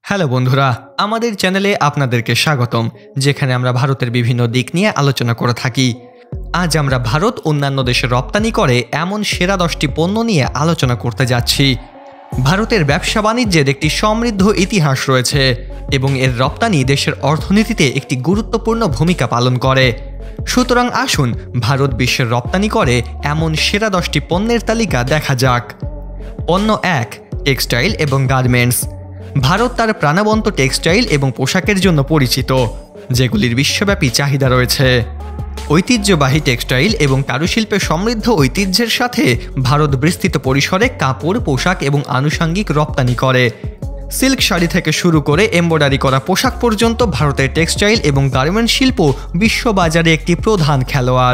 Hello বন্ধুরা, আমাদের চ্যানেলে আপনাদেরকে স্বাগতম, যেখানে আমরা ভারতের বিভিন্ন দিক নিয়ে আলোচনা করে থাকি। আজ আমরা ভারত অন্যান্য দেশে রপ্তানি করে এমন সেরা 10টি পণ্য নিয়ে আলোচনা করতে যাচ্ছি। ভারতের ব্যবসা বাণিজ্যের একটি সমৃদ্ধ ইতিহাস রয়েছে এবং এর রপ্তানি দেশের অর্থনীতিতে একটি গুরুত্বপূর্ণ ভূমিকা পালন করে। সুতরাং আসুন ভারত বিশ্বের রপ্তানি করে এমন সেরা 10টি পণ্যের তালিকা দেখা যাক। পণ্য 1, টেক্সটাইল এবং গার্মেন্টস। ভারত তার প্রাণবন্ত টেক্সটাইল এবং পোশাকের জন্য পরিচিত, যেগুলির বিশ্বব্যাপী চাহিদা রয়েছে। ঐতিহ্যবাহী টেক্সটাইল এবং কারুশিল্পের সমৃদ্ধ ঐতিহ্যের সাথে ভারত বিস্তৃত পরিসরে কাপড়, পোশাক এবং আনুষঙ্গিক রপ্তানি করে। সিল্ক শাড়ি থেকে শুরু করে এমব্রয়ডারি করা পোশাক পর্যন্ত ভারতের টেক্সটাইল এবং গার্মেন্টস শিল্প বিশ্ববাজারে একটি প্রধান খেলোয়াড়।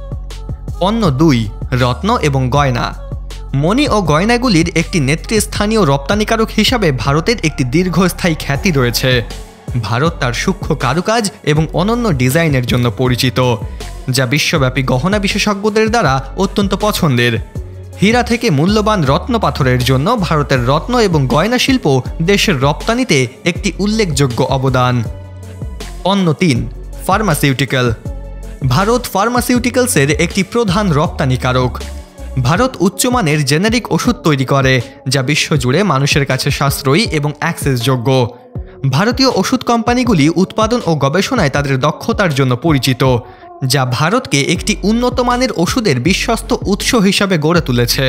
পণ্য 2, রত্ন এবং গয়না। মণি ও গয়নাগুলির একটি নেতৃস্থানীয় রপ্তানিকারক হিসাবে ভারতের একটি দীর্ঘস্থায়ী খ্যাতি রয়েছে। ভারত তার সূক্ষ্ম কারুকাজ এবং অনন্য ডিজাইনের জন্য পরিচিত, যা বিশ্বব্যাপী গহনা বিশেষজ্ঞদের দ্বারা অত্যন্ত পছন্দের। হীরা থেকে মূল্যবান রত্ন পাথরের জন্য ভারতের রত্ন এবং গয়না শিল্প দেশের রপ্তানিতে একটি উল্লেখযোগ্য অবদান। পণ্য 3, ফার্মাসিউটিক্যাল। ভারত ফার্মাসিউটিক্যালসের একটি প্রধান রপ্তানিকারক। ভারত উচ্চমানের জেনেরিক ওষুধ তৈরি করে, যা বিশ্বজুড়ে মানুষের কাছে সাশ্রয়ী এবং অ্যাক্সেসযোগ্য। ভারতীয় ওষুধ কোম্পানিগুলি উৎপাদন ও গবেষণায় তাদের দক্ষতার জন্য পরিচিত, যা ভারতকে একটি উন্নত মানের ওষুধের বিশ্বস্ত উৎস হিসাবে গড়ে তুলেছে।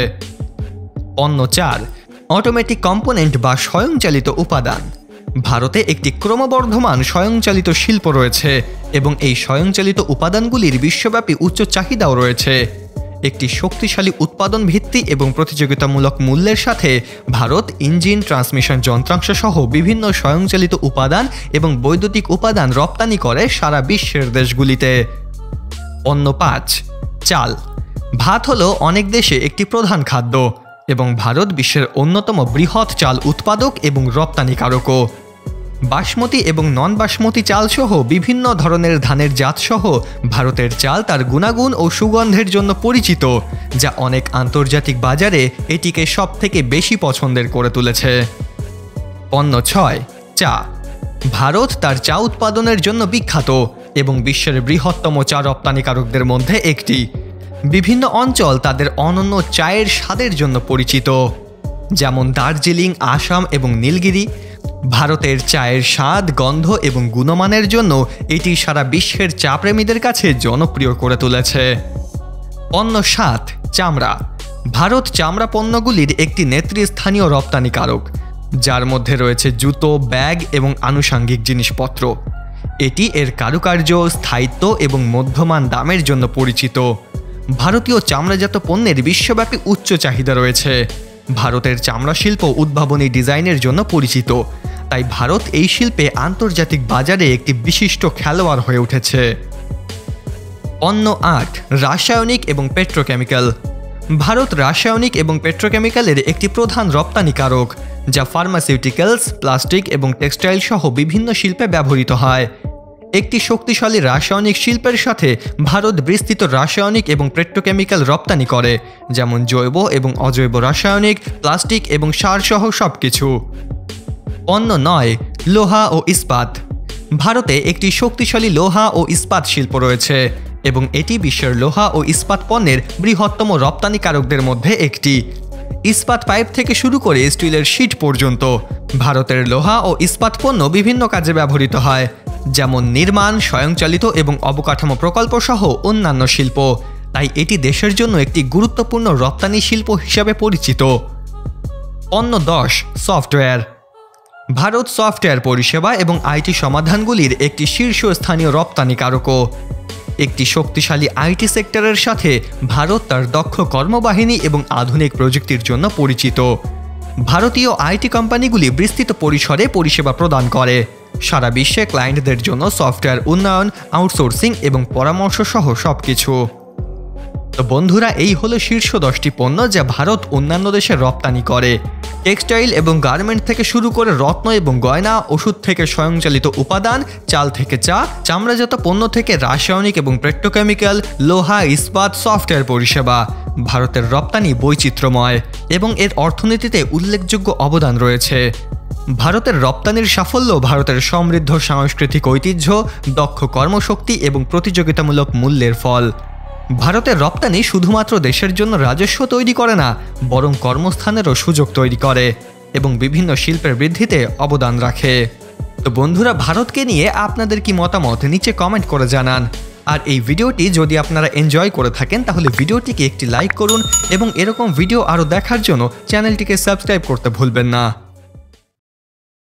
পণ্য 4, অটোমেটিক কম্পোনেন্ট বা স্বয়ংচালিত উপাদান। ভারতে একটি ক্রমবর্ধমান স্বয়ংচালিত শিল্প রয়েছে এবং এই স্বয়ংচালিত উপাদানগুলির বিশ্বব্যাপী উচ্চ চাহিদাও রয়েছে। একটি শক্তিশালী উৎপাদন ভিত্তি এবং প্রতিযোগিতামূলক মূল্যের সাথে ভারত ইঞ্জিন, ট্রান্সমিশন যন্ত্রাংশ সহ বিভিন্ন স্বয়ংচালিত উপাদান এবং বৈদ্যুতিক উপাদান রপ্তানি করে সারা বিশ্বের দেশগুলিতে। পণ্য 5, চাল। ভাত হলো অনেক দেশে একটি প্রধান খাদ্য এবং ভারত বিশ্বের অন্যতম বৃহৎ চাল উৎপাদক এবং রপ্তানিকারকও। বাসমতি এবং নন বাসমতি চাল সহ বিভিন্ন ধরনের ধানের জাতসহ ভারতের চাল তার গুণাগুণ ও সুগন্ধের জন্য পরিচিত, যা অনেক আন্তর্জাতিক বাজারে এটিকে সবথেকে বেশি পছন্দের করে তুলেছে। পণ্য 6, চা। ভারত তার চা উৎপাদনের জন্য বিখ্যাত এবং বিশ্বের বৃহত্তম চা রপ্তানিকারকদের মধ্যে একটি। বিভিন্ন অঞ্চল তাদের অনন্য চায়ের স্বাদের জন্য পরিচিত, যেমন দার্জিলিং, আসাম এবং নীলগিরি। ভারতের চায়ের স্বাদ, গন্ধ এবং গুণমানের জন্য এটি সারা বিশ্বের চা প্রেমীদের কাছে জনপ্রিয় করে তুলেছে। পণ্য 7, চামড়া। ভারত চামড়া পণ্যগুলির একটি নেতৃস্থানীয় রপ্তানিকারক, যার মধ্যে রয়েছে জুতো, ব্যাগ এবং আনুষঙ্গিক জিনিসপত্র। এটি এর কারুকার্য, স্থায়িত্ব এবং মধ্যমান দামের জন্য পরিচিত। ভারতীয় চামড়াজাত পণ্যের বিশ্বব্যাপী উচ্চ চাহিদা রয়েছে। ভারতের চামড়া শিল্প উদ্ভাবনী ডিজাইনের জন্য পরিচিত, তাই ভারত এই শিল্পে আন্তর্জাতিক বাজারে একটি বিশিষ্ট খেলোয়াড় হয়ে উঠেছে। পণ্য 8, রাসায়নিক এবং পেট্রোকেমিক্যাল। ভারত রাসায়নিক এবং পেট্রোকেমিক্যালের একটি প্রধান রপ্তানিকারক, যা ফার্মাসিউটিক্যালস, প্লাস্টিক এবং টেক্সটাইল সহ বিভিন্ন শিল্পে ব্যবহৃত হয়। একটি শক্তিশালী রাসায়নিক শিল্পের সাথে ভারত বিস্তৃত রাসায়নিক এবং পেট্রোকেমিক্যাল রপ্তানি করে, যেমন জৈব এবং অজৈব রাসায়নিক, প্লাস্টিক এবং সার সহ সবকিছু। পণ্য 9, লোহা ও ইস্পাত। ভারতে একটি শক্তিশালী লোহা ও ইস্পাত শিল্প রয়েছে এবং এটি বিশ্বের লোহা ও ইস্পাত পণ্যের বৃহত্তম রপ্তানিকারকদের মধ্যে একটি। ইস্পাত পাইপ থেকে শুরু করে স্টিলের শিট পর্যন্ত ভারতের লোহা ও ইস্পাত পণ্য বিভিন্ন কাজে ব্যবহৃত হয়, যেমন নির্মাণ, স্বয়ংচালিত এবং অবকাঠামো প্রকল্প সহ অন্যান্য শিল্প। তাই এটি দেশের জন্য একটি গুরুত্বপূর্ণ রপ্তানি শিল্প হিসাবে পরিচিত। পণ্য 10, সফটওয়্যার। ভারত সফটওয়্যার পরিষেবা এবং আইটি সমাধানগুলির একটি শীর্ষস্থানীয় রপ্তানিকারকও। একটি শক্তিশালী আইটি সেক্টরের সাথে ভারত তার দক্ষ কর্মবাহিনী এবং আধুনিক প্রযুক্তির জন্য পরিচিত। ভারতীয় আইটি কোম্পানিগুলি বিস্তৃত পরিসরে পরিষেবা প্রদান করে, সারা বিশ্বে ক্লায়েন্টদের জন্য সফটওয়্যার উন্নয়ন, আউটসোর্সিং এবং পরামর্শ সহ সবকিছু। তো বন্ধুরা, এই হলো শীর্ষ 10টি পণ্য যা ভারত অন্যান্য দেশে রপ্তানি করে। টেক্সটাইল এবং গার্মেন্ট থেকে শুরু করে রত্ন এবং গয়না, ওষুধ থেকে স্বয়ংচালিত উপাদান, চাল থেকে চা, চামড়াজাত পণ্য থেকে রাসায়নিক এবং পেট্রোকেমিক্যাল, লোহা, ইস্পাত, সফটওয়্যার পরিষেবা। ভারতের রপ্তানি বৈচিত্র্যময় এবং এর অর্থনীতিতে উল্লেখযোগ্য অবদান রয়েছে। ভারতের রপ্তানির সাফল্য ভারতের সমৃদ্ধ সাংস্কৃতিক ঐতিহ্য, দক্ষ কর্মশক্তি এবং প্রতিযোগিতামূলক মূল্যের ফল। ভারতের রপ্তানি শুধুমাত্র দেশের জন্য রাজস্ব তৈরি করে না, বরং কর্মস্থানেরও সুযোগ তৈরি করে এবং বিভিন্ন শিল্পের বৃদ্ধিতে অবদান রাখে। তো বন্ধুরা, ভারতকে নিয়ে আপনাদের কি মতামত নিচে কমেন্ট করে জানান। আর এই ভিডিওটি যদি আপনারা এনজয় করে থাকেন তাহলে ভিডিওটিকে একটি লাইক করুন এবং এরকম ভিডিও আরও দেখার জন্য চ্যানেলটিকে সাবস্ক্রাইব করতে ভুলবেন না।